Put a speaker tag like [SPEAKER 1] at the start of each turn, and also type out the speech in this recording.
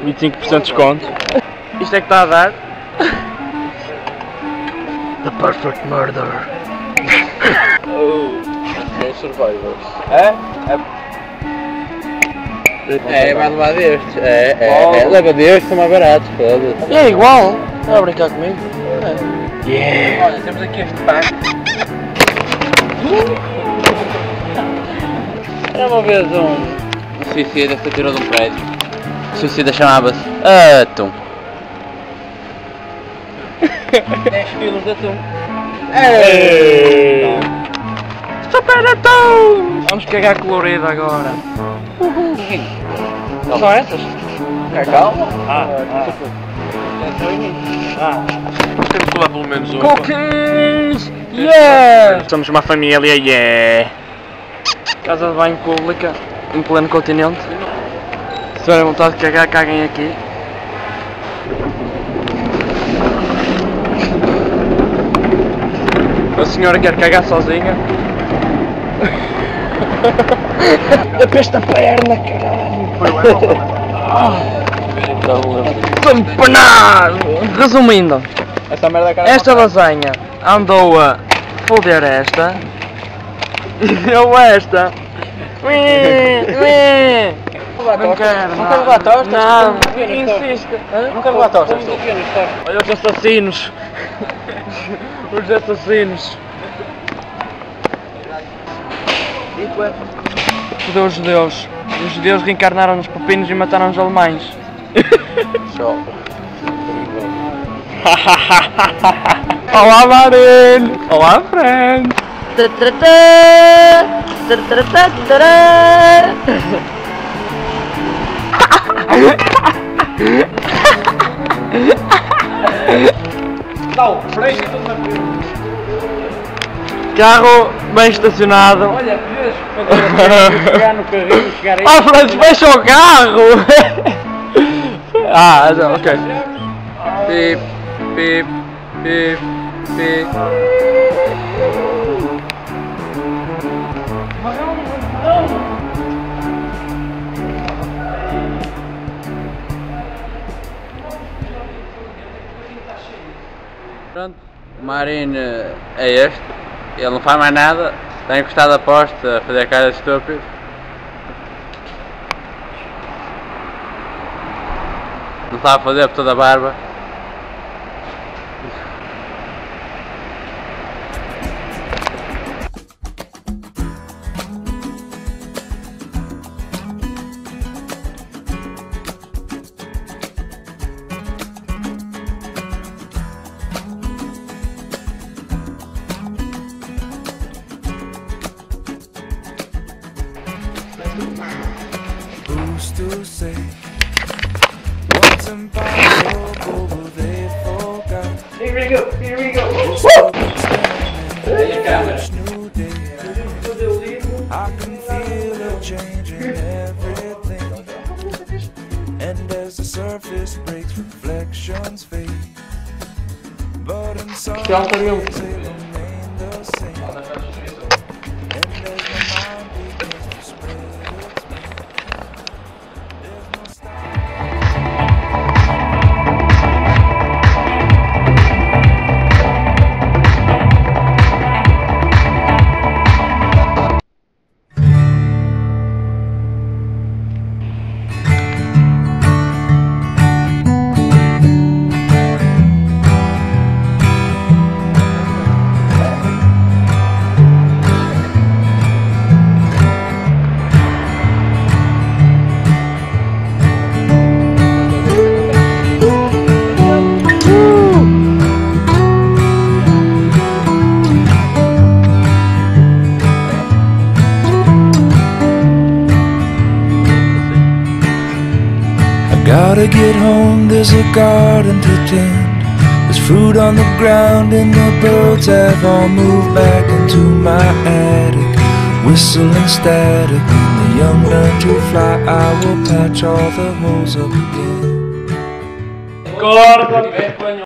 [SPEAKER 1] 25% de desconto. Isto é que está a dar. The Perfect Murder.
[SPEAKER 2] No Survivors. Vai levar destes. Leva destes, são mais baratos, foda-se.
[SPEAKER 1] É igual. Está a brincar comigo?
[SPEAKER 2] Yeah! Olha, temos aqui este pack. Era uma vez um suicida que tirou de um prédio. O suicida chamava-se Atum. 10 kg de atum.
[SPEAKER 1] Super Atum! Vamos cagar colorido agora. São essas?
[SPEAKER 2] Calma.
[SPEAKER 1] Temos que levar pelo menos um. Cookies! Yeah! Somos uma família, yeah! Casa de banho pública, em pleno continente. Se tiverem vontade de cagar, caguem aqui. A senhora quer cagar sozinha. A peste a perna, caralho! Empanado! Resumindo, esta lasanha andou a foder esta e eu esta. Não quero,
[SPEAKER 2] Não quero levar tostas?
[SPEAKER 1] não, insiste.
[SPEAKER 2] Não quero levar tostas.
[SPEAKER 1] Olha os assassinos. Os assassinos. Fodeu os judeus. Os judeus reencarnaram nos pepinos e mataram os alemães. Olá, Marinho! Olá, friend!
[SPEAKER 2] Não, freio e tudo na frente.
[SPEAKER 1] Carro bem estacionado.
[SPEAKER 2] Olha, podes pegar no carrinho e chegar aí.
[SPEAKER 1] Ah, Francis, fecha o carro! Ok.
[SPEAKER 2] Pip, pip, pip, pip. Pronto, o Marine é este. Ele não faz mais nada. Está encostado a poste a fazer cara de estúpido. Não sabe fazer por toda a barba.
[SPEAKER 3] Who's to say what's impossible they forgot?
[SPEAKER 1] Here we go, here we go.
[SPEAKER 3] Each new day, I can feel a change in everything. And as the surface breaks, reflections fade. But in some ways they remain the same. And as my mind begins to spread its wings, there's no stopping. Gotta get home, there's a garden to tend. There's fruit on the ground and the birds have all moved back into my attic, whistling static. When the young learn to fly, I will patch all the holes up again.
[SPEAKER 1] Corta!